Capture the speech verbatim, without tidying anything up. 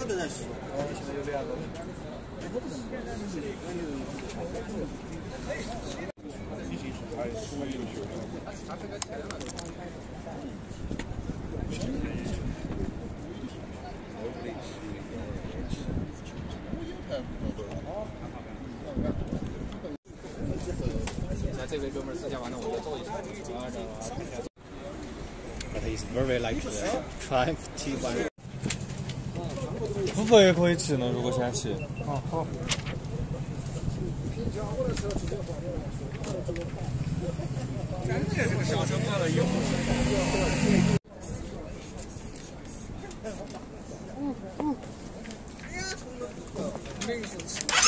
个都认识。 现在有两个。已经是还是我优秀那这位哥们儿私下完了，我再做一下。 But he's very like the Triumph T one。 福福也可以骑呢，如果想骑。好好。感觉这个小车跑了以后。嗯嗯。哎呀，从那个零食吃。